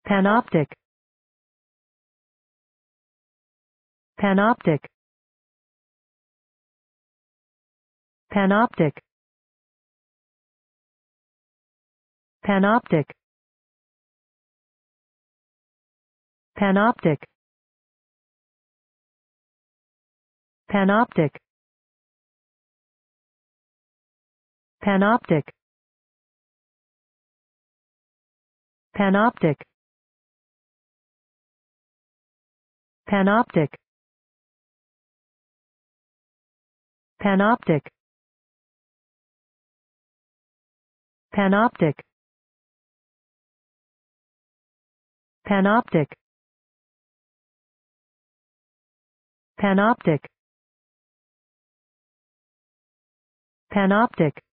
Panoptic. Panoptic. Panoptic. Panoptic. Panoptic. Panoptic. Panoptic. Panoptic. Panoptic. Panoptic. Panoptic. Panoptic. Panoptic. Panoptic.